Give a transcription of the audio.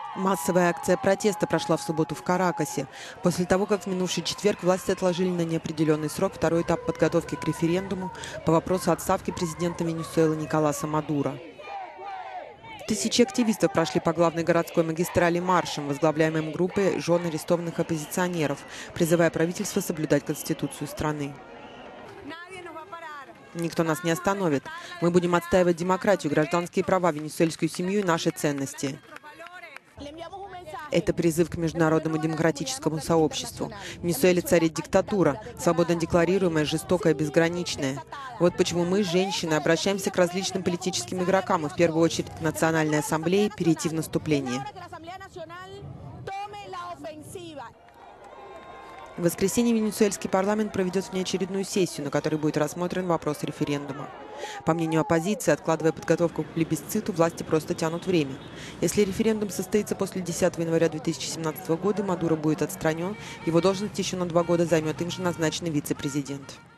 Массовая акция протеста прошла в субботу в Каракасе. После того, как в минувший четверг власти отложили на неопределенный срок второй этап подготовки к референдуму по вопросу отставки президента Венесуэлы Николаса Мадуро. Тысячи активистов прошли по главной городской магистрали маршем, возглавляемым группой жен арестованных оппозиционеров, призывая правительство соблюдать конституцию страны. Никто нас не остановит. Мы будем отстаивать демократию, гражданские права, венесуэльскую семью и наши ценности. Это призыв к международному демократическому сообществу. В Венесуэле царит диктатура, свободно декларируемая, жестокая, безграничная. Вот почему мы, женщины, обращаемся к различным политическим игрокам и в первую очередь к Национальной ассамблее перейти в наступление. В воскресенье венесуэльский парламент проведет внеочередную сессию, на которой будет рассмотрен вопрос референдума. По мнению оппозиции, откладывая подготовку к плебисциту, власти просто тянут время. Если референдум состоится после 10 января 2017 года, Мадуро будет отстранен, его должность еще на 2 года займет им же назначенный вице-президент.